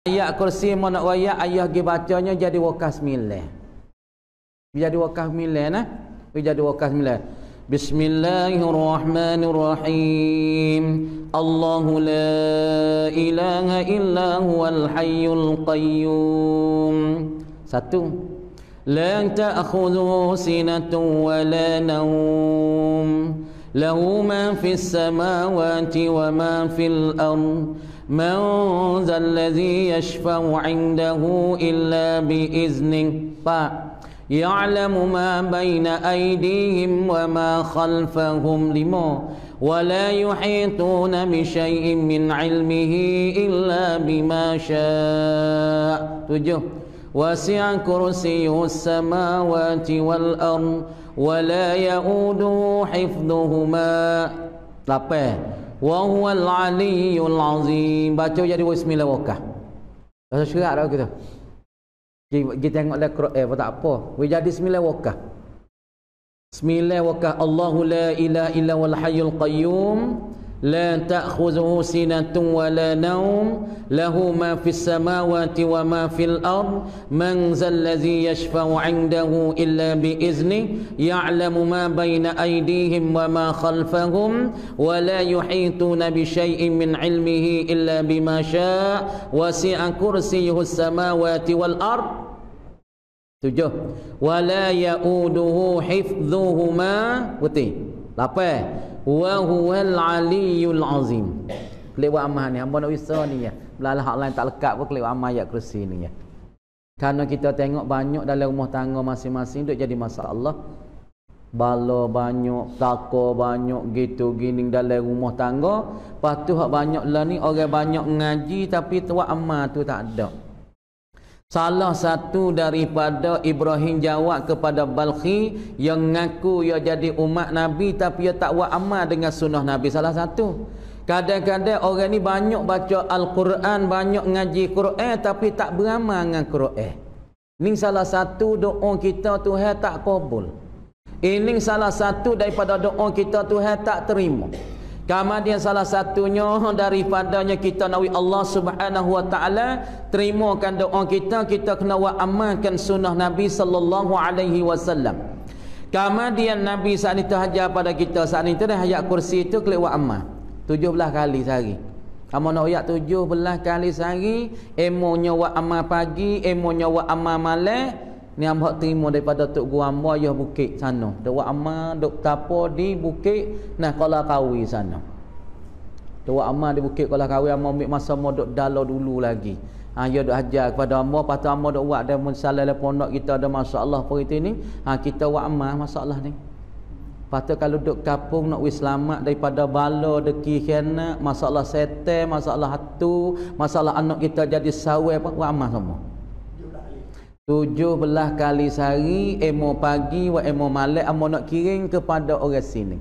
Ayat kursi mau nak royak ayah pergi bacanya jadi wakaf 9. Jadi wakaf 9 nah. Jadi wakaf 9. Bismillahirrahmanirrahim. Allahu la ilaha illa huwal hayyul qayyum. 1. La ta'khudhuhu sinatun wa la nawm. Lahu ma fis samawati wa ma fil ardh. Man zal ladzi yashfa'u 'indahu illa bi iznih. Ya'lamu ma baina aydihim wa ma khalfahum. 5. Wa la yuhituna bi syai'in min 'ilmihi illa bima syaa'. 7. Wasi'a kursiyyuhus samawati wal ardh wa la ya'uduhu hifdhuhuma. 8. Wa huwal aliyyul azim. Baca jadi bismillah wakah. Bahasa syirak dah kita. Kita tengok dalam Quran apa tak apa. Jadi bismillah wakah. Bismillah wakah. Allahu la ilaha illa wal hayyul qayyum. La ta'khudhuhu sinatun wa la nawm. Lahu ma fis samawati wa ma fil ard. Man zal ladzi yashfa'u 'indahu illa bi iznih. Ya'lamu ma baina aydihim wa ma khalfahum. Wa la yuhituna bi syai'in min 'ilmihi illa bima syaa'. Wasi'a kursiyyuhus samawati wal ard. 7. Wa la ya'uduhu hifdhuhuma. Betul. 8. Wa huwal aliyyul azim. Kelewat amal ni hamba nak wisah ni ya. Belalah hak lain tak lekat pun kelewat amal ayat kursi ni ya. Karena kita tengok banyak dalam rumah tangga masing-masing duk jadi masalah. Bala banyak, takor banyak gitu gini dalam rumah tangga. Lepas tu hak banyak lah ni orang banyak ngaji tapi tuak amal tu tak ada. Salah satu daripada Ibrahim jawab kepada Balkhi yang ngaku ia jadi umat Nabi tapi ia tak buat amal dengan sunnah Nabi. Salah satu. Kadang-kadang orang ni banyak baca Al-Quran, banyak ngaji Quran tapi tak beramal dengan Quran. Ini salah satu doa kita Tuhan tak kabul. Ini salah satu daripada doa kita Tuhan tak terima. Kemudian salah satunya daripadanya kita nawi Allah Subhanahu wa taala terimakan doa kita, kita kena buat amalkan sunnah Nabi sallallahu alaihi wasallam. Kemudian Nabi saat itu hajar pada kita saat itu dah ayat kursi itu kelewat amal 17 kali sehari. Kamu nak ayat 17 kali sehari, emonya buat amal pagi, emonya buat amal malam. Ni hamba terima daripada tok gua hamba ayah bukit sana. Dok buat amal, dok tapo di bukit nah Kuala Kawi sana. Dok buat amal di bukit Kuala Kawi, hamba ambil masa mau dok dalau dulu lagi. Ya dok ajar kepada hamba, patut hamba dok buat dan mensalah dalam pondok kita ada masalah periti ni. Kita buat amal masalah ni. Patut kalau dok kampung nak wis selamat daripada bala deki khianat, masalah setan, masalah hatu, masalah anak kita jadi sawai apa buat amal semua. 17 kali sehari, emo pagi wa emo malam amo nak kirim kepada orang sini.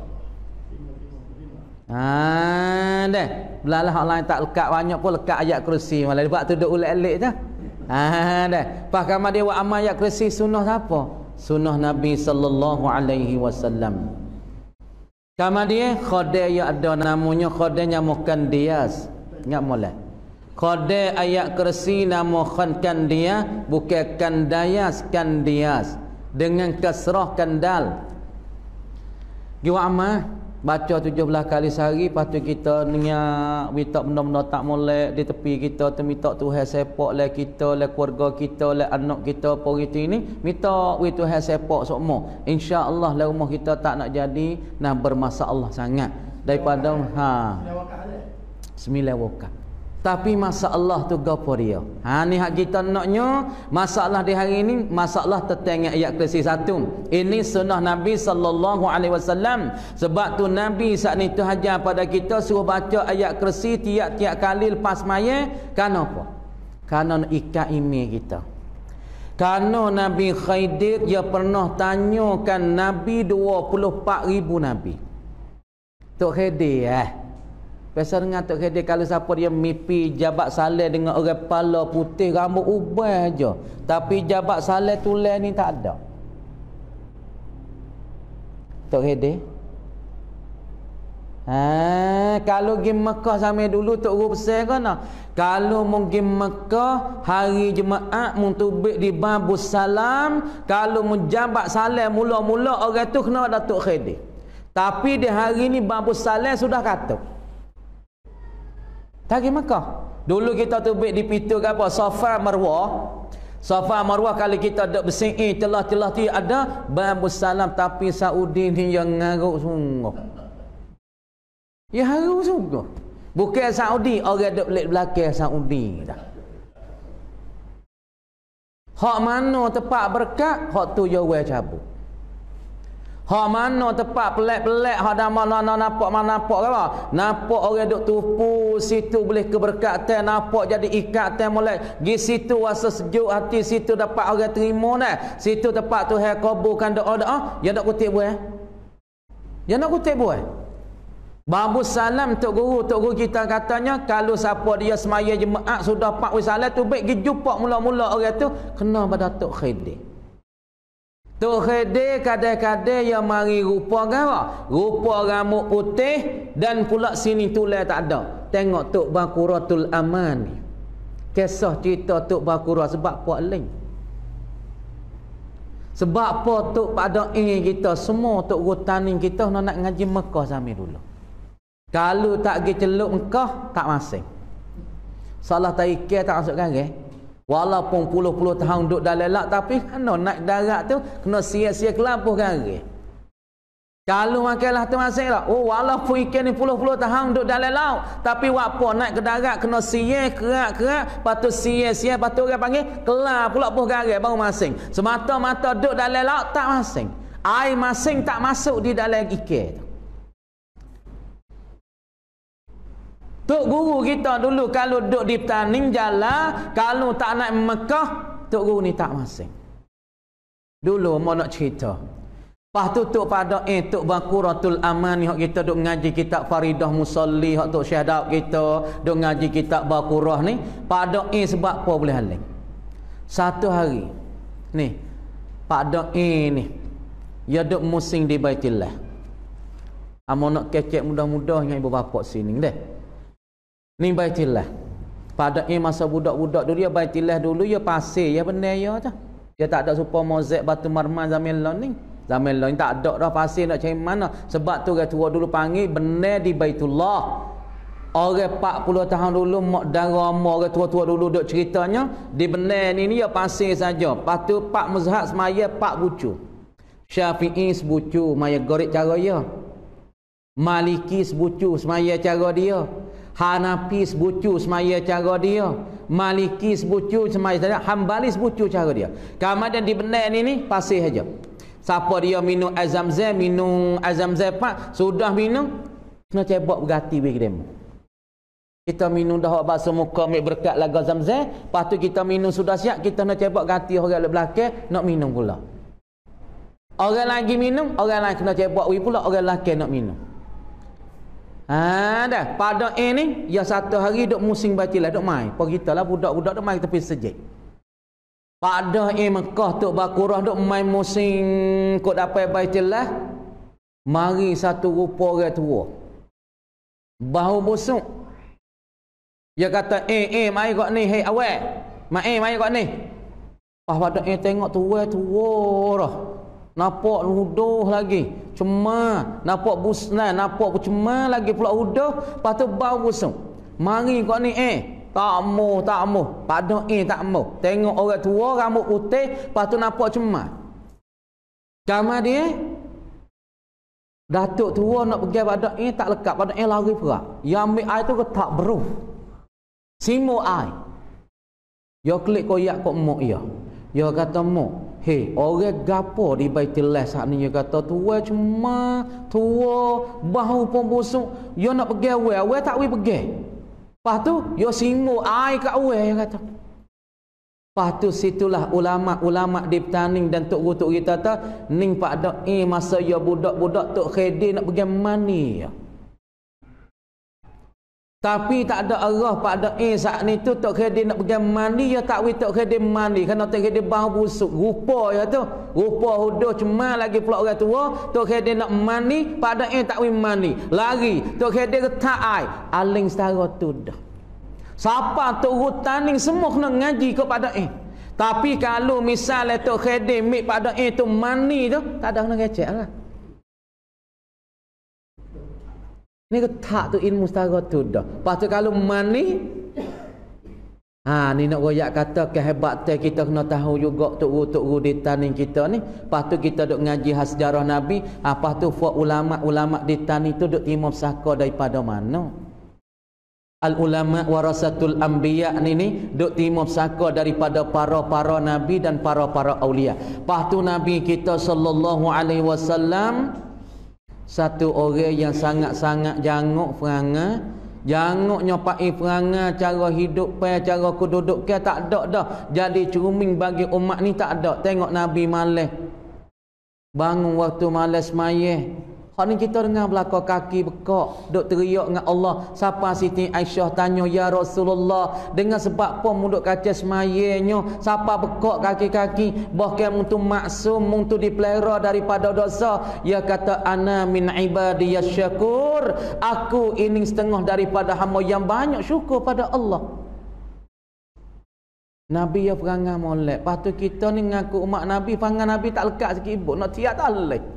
Dah. Belalah hak lain tak lekat banyak pun lekat ayat kursi malah sebab tu duk ulik-ulik dah. Dah. Pas kamar dia buat amal ayat kursi sunnah siapa? Sunnah Nabi sallallahu alaihi wasallam. Kamar dia khodai yang ada namanya khodai nyamukan dias. Ingat molek. Khodai ayat kursi nama khankan dia bukan kandayas kandias dengan kasrah kandal. Giwa amal baca 17 kali sehari, patut kita niat minta benda-benda tak molek di tepi kita tu, minta Tuhan sepak le kita, le keluarga kita, le anak kita periti ni, minta wi Tuhan sepak semua. Insya-Allah le rumah kita tak nak jadi nah bermasalah sangat daripada sembilan wakaf. Tapi masalah tu gapo dia? Ni hak kita naknya masalah di hari ini masalah tentang ayat kursi 1. Ini sunnah Nabi sallallahu alaihi wasallam. Sebab tu Nabi saat itu hajar pada kita suruh baca ayat kursi tiap-tiap kali lepas maya. Kenapa? Kerana nak ikat iman kita. Kerana Nabi Khidir dia pernah tanyakan Nabi 24,000 Nabi. Tok Khidir Biasa dengan Tok Khadir kalau siapa dia mimpi jabat saleh dengan orang kepala putih rambut ubah aja. Tapi jabat saleh tulen ni tak ada. Tok Khadir Kalau pergi Mekah sampai dulu Tok Guru pesan kan? Kalau mungkin Mekah hari Jumaat muntubik di Babus Salam, kalau menjabat salam mula-mula orang tu kena Datuk Khadir. Tapi di hari ni Babus Salam sudah katuk. Tak pergi Mekah. Dulu kita tubik di pintu ke apa? Safa Marwah. Safa Marwah kalau kita duk bersih telah-telah tu ada Babus Salam, tapi Saudi ni yang ngaruk sungguh. Ya harus juga. Bukan Saudi, orang duk belik belakang Saudi dah. Hak mana tempat berkat, hak tu jauh cabut. Hak mana tempat pelik-pelik, hak dah mana nampak ke apa? Nampak orang duk tupu situ boleh keberkatan, nampak jadi ikatan mulai. Di situ rasa sejuk hati, situ dapat orang terima dah. Situ tempat Tuhan kabulkan doa-doa, ya nak kutip buat. Ya nak kutip buat. Babus Salam Tok Guru kita katanya kalau siapa dia semaya jemaat sudah 4 salat tu baik pergi jumpa mula-mula orang tu kena pada Tok Khadir. Tok Khadir kadang-kadang yang mari rupa apa? Rupa rambut putih dan pula sini tulai tak ada. Tengok Tok Bakuratul Aman ni. Kisah cerita Tok Bakurah sebab puak lain. Sebab apa Tok Padain kita semua Tok Guru Taning kita nak ngaji Mekah sampai dulu. Kalau tak pergi celuk Mekah, tak masing. Salah taikir tak masuk garis. Walaupun puluh-puluh tahun duduk dalam laut, tapi kena naik darat tu, kena sia-sia kelabuh garis. Kalau makanlah tu masing lah. Oh, walaupun ikan ni puluh-puluh tahun duduk dalam laut, tapi waktu naik ke darat, kena sia, kerak-kerak, patut sia-sia, patut orang panggil, kelar pula buh garis, baru masing. Semata-mata duduk dalam laut, tak masing. Air masing tak masuk di dalam ikan tu. Tok Guru kita dulu kalau duduk di Taning jalan, kalau tak nak Mekah, Tok Guru ni tak masing. Dulu mau nak cerita. Lepas tu Tok Padain, Tok Bakuratul Aman ni hak kita duk ngaji kitab Faridah Musalli, hak Tok Syekh Daud kita duk ngaji kitab Bakurah ni, Padain sebab apa boleh haling. Satu hari ni Padain ni dia duk musing di Baitillah. Amo nak kecek mudah-mudah dengan ibu bapa sini deh. Ni Baitillah. Pada masa budak-budak dulu dia Baitillah dulu ya pasir ya benar ya tu. Dia tak ada super mozaik batu marmer zaman lain ni. Zaman lain tak ada dah pasir nak cari mana. Sebab tu orang tua dulu panggil benar di Baitullah. Orang 40 tahun dulu mak darama orang tua-tua dulu duk ceritanya di benar ni ya pasir saja. Lepas tu pak mazhab semaya pak bucu. Syafi'i sebucu maya gorek cara ya. Maliki sebucu semaya cara dia. Hanafi sebucu semaya cara dia, Maliki sebucu semaya cara dia, Hambali sebucu cara dia. Kemudian di benar ni pasir saja. Siapa dia minum azam-zam pak sudah minum kena cebok bergati bagi demo. Kita minum dah basuh muka ambil berkat lagu zam-zam, lepas tu kita minum sudah siap kita nak cebok gati orang belakang nak minum pula. Orang lagi minum, orang lain kena cebok pula orang lelaki nak minum. Dah pada ni ya satu hari duk musim Baitillah duk mai. Apa kita lah budak-budak duk mai tepi sejid. Pada Mekah Tok Bakurah duk mai musim kok dapat Baitillah. Mari satu rupa orang tua. Bahu busuk. Dia kata mai kok ni hei awak. Mai kok ni. Pas pada tengok tua dah. Nampak huduh lagi cuma nampak busna nampak cuma lagi pula huduh lepas tu bau busuk mari kau ni tak mau pada tak mau tengok orang tua rambut putih lepas tu nampak cuma kamar dia datuk tua nak pergi pada tak lekat pada lari perak yang ambil air tu ketak beruh simu air dia klik koyak kok mok dia kata mok hei, orang gapo di Baitillah saat ni dia kata tua cuma tua bahu pun busuk. Dia nak pergi awal tak boleh pergi. Lepas tu dia singgul air kat awal dia kata. Lepas tu situlah ulama-ulama di Taning dan tok guru kita kata ning pak dak masa dia budak-budak Tok Khadir nak pergi mani ya. Tapi tak ada arah pada saat ni tu Tok Khadir nak pergi mandi ya tak wi Tok Khadir mandi kerana Tok Khadir bau busuk rupa ya tu rupa huduh cuma lagi pula orang tua Tok Khadir nak mandi pada tak wi mandi lari Tok Khadir letak air aling setara tu dah siapa turut taning semua kena ngaji kepada tapi kalau misalnya Tok Khadir mik pada tu mandi tu tak ada kena recek lah. Ni ketak tu ilmu setara tu dah. Lepas tu kalau mani ni nak royak kata kehebatan kita kena tahu juga tuk-tuk di taning kita ni. Lepas tu kita duk ngaji sejarah Nabi. Lepas tu ulama-ulama di taning tu duk timur saka daripada mana? Al-ulama warasatul anbiya ni duk timur saka daripada para nabi dan para aulia. Lepas tu Nabi kita sallallahu alaihi wasallam satu orang yang sangat-sangat janguk perangai janguk nyopai perangai cara hidup cara kududuk tak ada dah jadi cermin bagi umat ni tak ada tengok Nabi malas bangun waktu malas semayah hak ni kita dengar belakang kaki bekak duk teriak dengan Allah siapa Siti Aisyah tanya ya Rasulullah dengan sebab apa muduk kaca semayahnya siapa bekak kaki-kaki bahkan untuk maksum untuk dipelihara daripada dosa ya kata ana min ibadiyas syakur aku ini setengah daripada hamba yang banyak syukur pada Allah. Nabi ya perangai molek lepas tu kita ni ngaku umat Nabi perangai Nabi tak lekat sikit ibu nak tiap tak leh